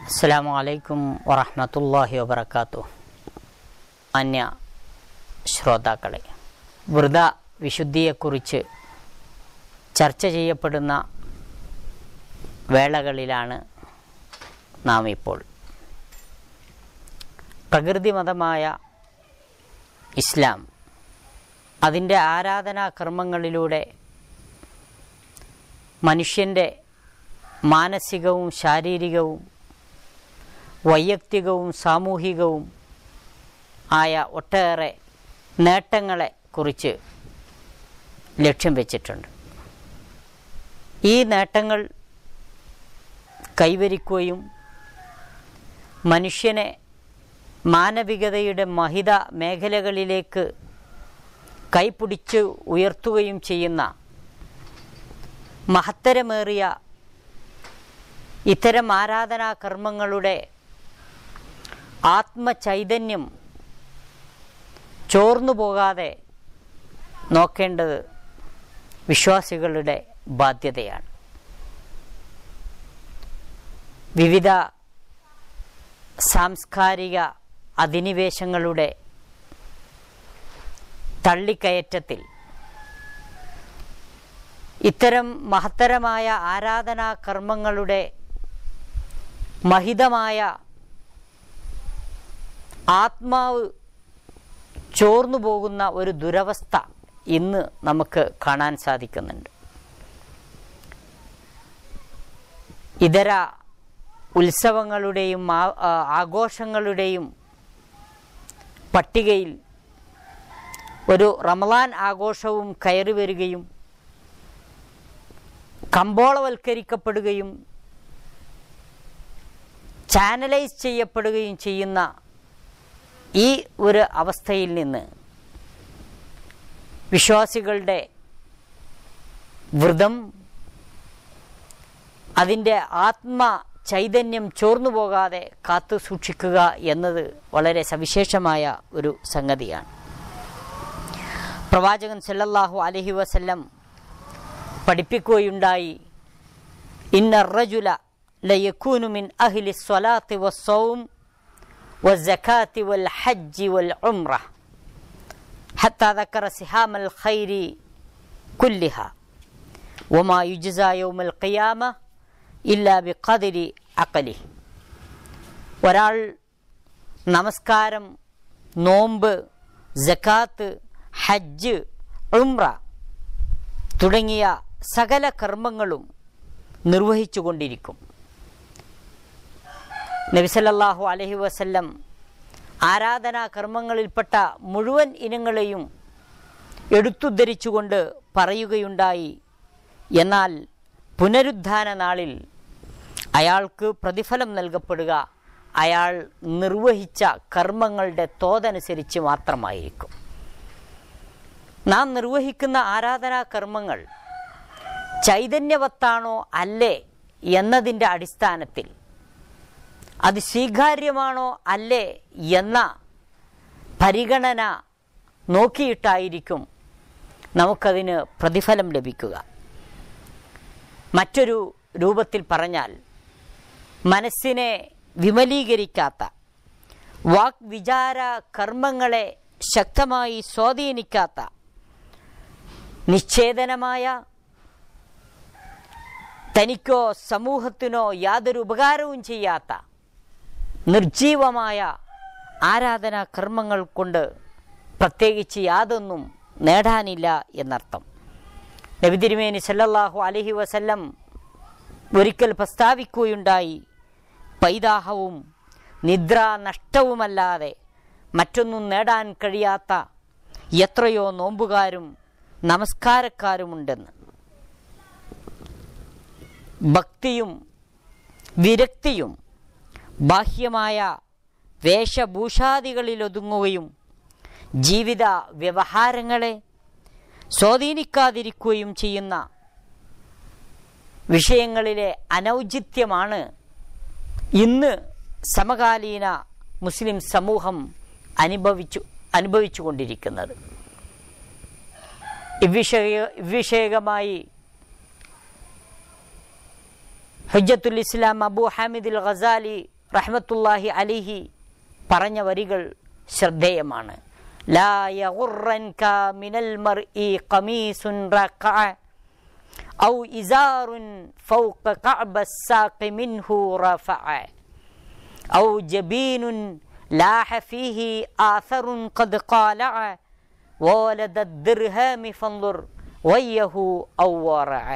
അസ്സലാമു അലൈക്കും വറഹ്മത്തുള്ളാഹി വബറകാതുഹു. മാന്യ ശ്രോതാക്കളെ, വ്രത വിശുദ്ധിയെക്കുറിച്ച് ചർച്ച ചെയ്യപ്പെടുന്ന വേളകളിലാണ് നാം ഇപ്പോൾ. പ്രകൃതി മതമായ ഇസ്ലാം അതിൻ്റെ ആരാധനാ കർമ്മങ്ങളിലൂടെ മനുഷ്യൻ്റെ മാനസികവും ശാരീരികവും വൈയക്തികവും സാമൂഹികവും ആയ ഒട്ടേറെ നേട്ടങ്ങളെ കുറിച്ച് ലക്ഷ്യം വെച്ചിട്ടുണ്ട്. ഈ നേട്ടങ്ങൾ കൈവരിക്കുകയും മനുഷ്യനെ മാനവികതയുടെ മഹിത മേഖലകളിലേക്ക് കൈപിടിച്ച് ഉയർത്തുകയും ചെയ്യുന്ന മഹത്തരമേറിയ ഇത്തരം ആരാധനാ കർമ്മങ്ങളുടെ ആത്മചൈതന്യം ചോർന്നു പോകാതെ നോക്കേണ്ടത് വിശ്വാസികളുടെ ബാധ്യതയാണ്. വിവിധ സാംസ്കാരിക അധിനിവേശങ്ങളുടെ തള്ളിക്കയറ്റത്തിൽ ഇത്തരം മഹത്തരമായ ആരാധനാ കർമ്മങ്ങളുടെ മഹിതമായ ആത്മാവ് ചോർന്നു പോകുന്ന ഒരു ദുരവസ്ഥ ഇന്ന് നമുക്ക് കാണാൻ സാധിക്കുന്നുണ്ട്. ഇതര ഉത്സവങ്ങളുടെയും ആഘോഷങ്ങളുടെയും പട്ടികയിൽ ഒരു റമളാൻ ആഘോഷവും കയറി വരികയും കമ്പോളവൽക്കരിക്കപ്പെടുകയും ചാനലൈസ് ചെയ്യപ്പെടുകയും ചെയ്യുന്ന ഈ ഒരു അവസ്ഥയിൽ നിന്ന് വിശ്വാസികളുടെ വ്രതം അതിൻ്റെ ചൈതന്യം ചോർന്നു പോകാതെ കാത്തു സൂക്ഷിക്കുക എന്നത് വളരെ സവിശേഷമായ ഒരു സംഗതിയാണ്. പ്രവാചകൻ സല്ലല്ലാഹു അലൈഹി വസല്ലം പഠിപ്പിക്കുകയുണ്ടായി, ഇന്ന റജുല ലയകൂനു മിൻ അഹ്ലി സ്വലാത്തി വസ്സൗം വസ്സകാത്തി വൽ ഹജ്ജി വൽ ഉംറ ഹത്താ ദക്കറ സിഹാമൽ ഖൈരി കുല്ലിഹ വമാ യുജ്സാ യൗമൽ ഖിയാമ ഇല്ലാ ബിഖദരി അഖലി. ഒരാൾ നമസ്കാരം, നോമ്പ്, സകാത്ത്, ഹജ്ജ്, ഉംറ തുടങ്ങിയ സകല കർമ്മങ്ങളും നിർവഹിച്ചു കൊണ്ടിരിക്കും. നബി സല്ലല്ലാഹു അലൈഹി വസല്ലം ആരാധനാ കർമ്മങ്ങളിൽപ്പെട്ട മുഴുവൻ ഇനങ്ങളെയും എടുത്തുദ്ധരിച്ചുകൊണ്ട് പറയുകയുണ്ടായി, എന്നാൽ പുനരുദ്ധാന നാളിൽ അയാൾക്ക് പ്രതിഫലം നൽകപ്പെടുക അയാൾ നിർവഹിച്ച കർമ്മങ്ങളുടെ തോതനുസരിച്ച് മാത്രമായിരിക്കും. നാം നിർവഹിക്കുന്ന ആരാധനാ കർമ്മങ്ങൾ ചൈതന്യവത്താണോ അല്ലേ എന്നതിൻ്റെ അടിസ്ഥാനത്തിൽ, അത് സ്വീകാര്യമാണോ അല്ലേ എന്ന പരിഗണന നോക്കിയിട്ടായിരിക്കും നമുക്കതിന് പ്രതിഫലം ലഭിക്കുക. മറ്റൊരു രൂപത്തിൽ പറഞ്ഞാൽ, മനസ്സിനെ വിമലീകരിക്കാത്ത, വാക്വിചാര കർമ്മങ്ങളെ ശക്തമായി സ്വാധീനിക്കാത്ത, നിശ്ചേതനമായ, തനിക്കോ സമൂഹത്തിനോ യാതൊരു ഉപകാരവും ചെയ്യാത്ത നിർജീവമായ ആരാധനാ കർമ്മങ്ങൾ കൊണ്ട് പ്രത്യേകിച്ച് യാതൊന്നും നേടാനില്ല എന്നർത്ഥം. നബി തിരുമേനി സല്ലല്ലാഹു അലൈഹി വസല്ലം ഒരിക്കൽ പ്രസ്താവിക്കുകയുണ്ടായി, പൈതാഹവും നിദ്രാ നഷ്ടവുമല്ലാതെ മറ്റൊന്നും നേടാൻ കഴിയാത്ത എത്രയോ നോമ്പുകാരും നമസ്കാരക്കാരുമുണ്ടെന്ന്. ഭക്തിയും വിരക്തിയും ബാഹ്യമായ വേഷഭൂഷാദികളിലൊതുങ്ങുകയും ജീവിത വ്യവഹാരങ്ങളെ സ്വാധീനിക്കാതിരിക്കുകയും ചെയ്യുന്ന വിഷയങ്ങളിലെ അനൗചിത്യമാണ് ഇന്ന് സമകാലീന മുസ്ലിം സമൂഹം അനുഭവിച്ചു കൊണ്ടിരിക്കുന്നത്. ഇവിഷയകമായി ഹുജ്ജത്തുൽ ഇസ്ലാം അബൂ ഹാമിദുൽ ഗസാലി റഹ്മത്തുള്ളാഹി അലൈഹി പറഞ്ഞ വരികൾ ശ്രദ്ധേയമാണ്. ലാ യഗുറൻക മിനൽ മർഇ ഖമീസുൻ റഖഅ ഔ ഇസാറുൻ ഫൗക കഅബസ്സാഖി മിൻഹു റഫഅ ഔ ജബീനുൻ ലാഹ ഫീഹി ആഥറുൻ ഖദ് ഖാലഅ വലദ ദിർഹാമി ഫൻദുർ വയ്യഹു ഔ വറഅ.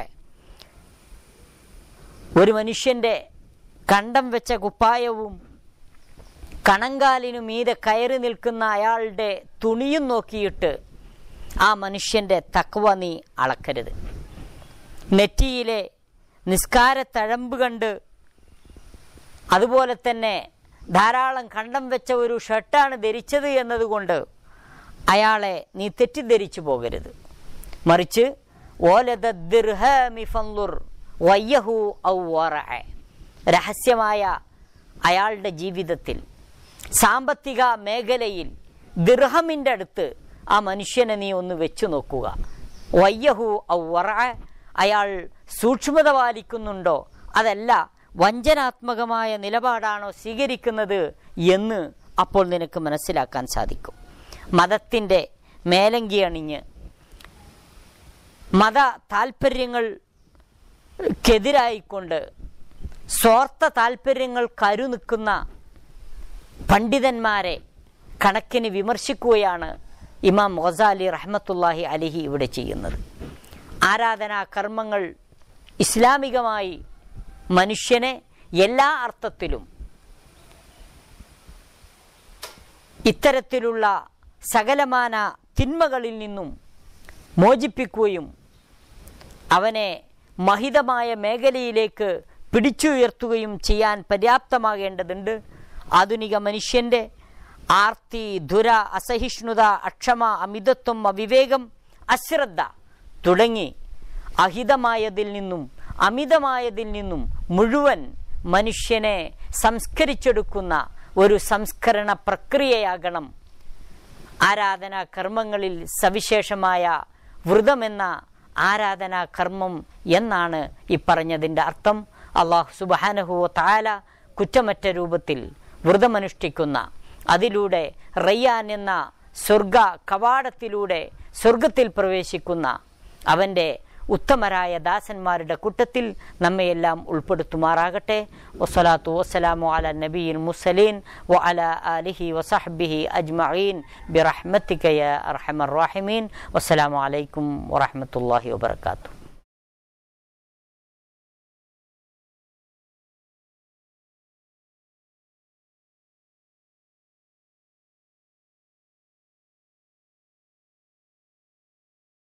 ഒരു മനുഷ്യൻ്റെ കണ്ടം വെച്ച കുപ്പായവും കണങ്കാലിനു മീതെ കയറി നിൽക്കുന്ന അയാളുടെ തുണിയും നോക്കിയിട്ട് ആ മനുഷ്യൻ്റെ തഖ്വ നീ അളക്കരുത്. നെറ്റിയിലെ നിസ്കാരത്തഴമ്പ് കണ്ട് അതുപോലെ തന്നെ ധാരാളം കണ്ടം വെച്ച ഒരു ഷർട്ടാണ് ധരിച്ചത് എന്നതുകൊണ്ട് അയാളെ നീ തെറ്റിദ്ധരിച്ചു പോകരുത്. മറിച്ച് ഓലദ ദിർഹാമി ഫൻദുർ വയ്യഹു ഔ വറഅ, രഹസ്യമായ അയാളുടെ ജീവിതത്തിൽ സാമ്പത്തിക മേഖലയിൽ ദിർഹമിൻ്റെ അടുത്ത് ആ മനുഷ്യനെ നീ ഒന്ന് വെച്ചു നോക്കുക. വയ്യഹു ഔ വറഅ, അയാൾ സൂക്ഷ്മത പാലിക്കുന്നുണ്ടോ അതല്ല വഞ്ചനാത്മകമായ നിലപാടാണോ സ്വീകരിക്കുന്നത് എന്ന് അപ്പോൾ നിനക്ക് മനസ്സിലാക്കാൻ സാധിക്കും. മതത്തിൻ്റെ മേലങ്കി അണിഞ്ഞ് മത താൽപ്പര്യങ്ങൾക്കെതിരായിക്കൊണ്ട് സ്വാർത്ഥ താൽപ്പര്യങ്ങൾ കരുനിൽക്കുന്ന പണ്ഡിതന്മാരെ കണക്കിന് വിമർശിക്കുകയാണ് ഇമാം ഗസാലി റഹ്മത്തുള്ളാഹി അലൈഹി ഇവിടെ ചെയ്യുന്നത്. ആരാധനാ കർമ്മങ്ങൾ ഇസ്ലാമികമായി മനുഷ്യനെ എല്ലാ അർത്ഥത്തിലും ഇത്തരത്തിലുള്ള സകലമാന തിന്മകളിൽ നിന്നും മോചിപ്പിക്കുകയും അവനെ മഹിതമായ മേഖലയിലേക്ക് പിടിച്ചുയർത്തുകയും ചെയ്യാൻ പര്യാപ്തമാകേണ്ടതുണ്ട്. ആധുനിക മനുഷ്യൻ്റെ ആർത്തി, ധുര, അസഹിഷ്ണുത, അക്ഷമ, അമിതത്വം, അവിവേകം, അശ്രദ്ധ തുടങ്ങി അഹിതമായതിൽ നിന്നും അമിതമായതിൽ നിന്നും മുഴുവൻ മനുഷ്യനെ സംസ്കരിച്ചെടുക്കുന്ന ഒരു സംസ്കരണ പ്രക്രിയയാകണം ആരാധനാ കർമ്മങ്ങളിൽ സവിശേഷമായ വ്രതമെന്ന ആരാധനാ കർമ്മം എന്നാണ് ഈ പറഞ്ഞതിൻ്റെ അർത്ഥം. അല്ലാഹു സുബ്ഹാനഹു വ തആല കുറ്റമറ്റ രൂപത്തിൽ വ്രതമനുഷ്ഠിക്കുന്ന, അതിലൂടെ റയ്യാൻ എന്ന സ്വർഗ കവാടത്തിലൂടെ സ്വർഗത്തിൽ പ്രവേശിക്കുന്ന അവൻ്റെ ഉത്തമരായ ദാസന്മാരുടെ കൂട്ടത്തിൽ നമ്മയെല്ലാം ഉൾപ്പെടുത്തുമാറാകട്ടെ. വസ്സലാത്തു വസ്സലാമു അലാ നബിയിൽ മുർസലീൻ വ അലാ ആലിഹി വസഹ്ബിഹി അജ്മഈൻ ബിറഹ്മതിക യാ അർഹമർ റഹീമീൻ. വസ്സലാമു അലൈക്കും വറഹ്മത്തുള്ളാഹി വബറകാതുഹു.